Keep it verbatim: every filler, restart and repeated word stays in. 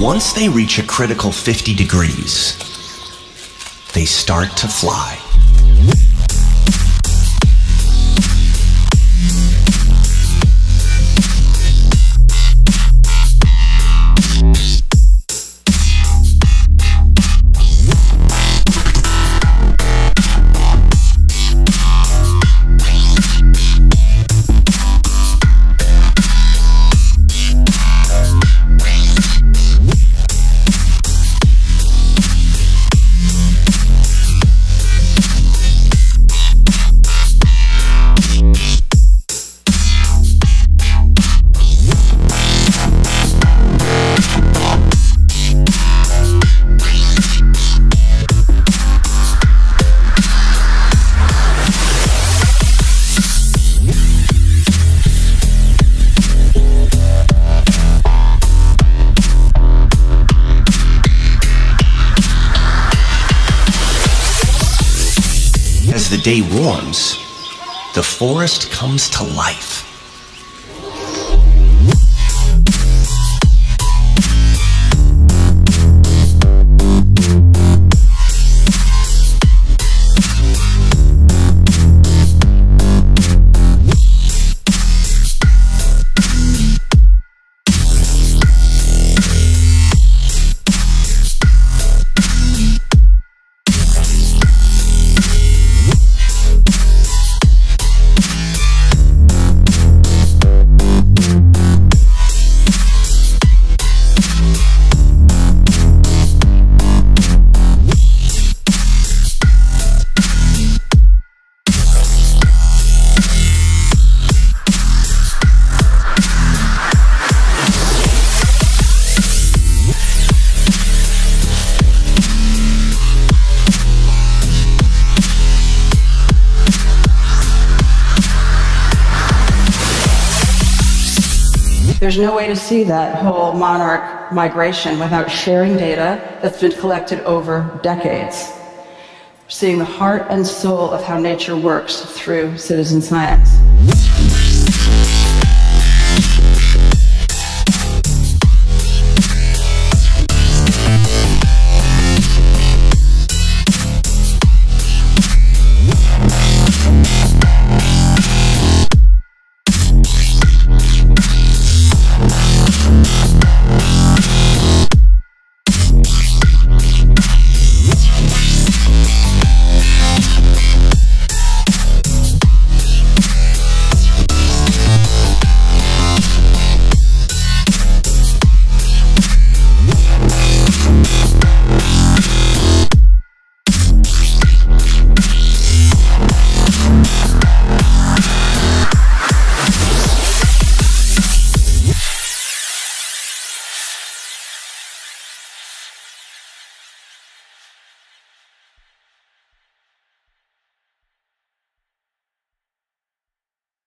Once they reach a critical fifty degrees, they start to fly. As the day warms, the forest comes to life. There's no way to see that whole monarch migration without sharing data that's been collected over decades. Seeing the heart and soul of how nature works through citizen science.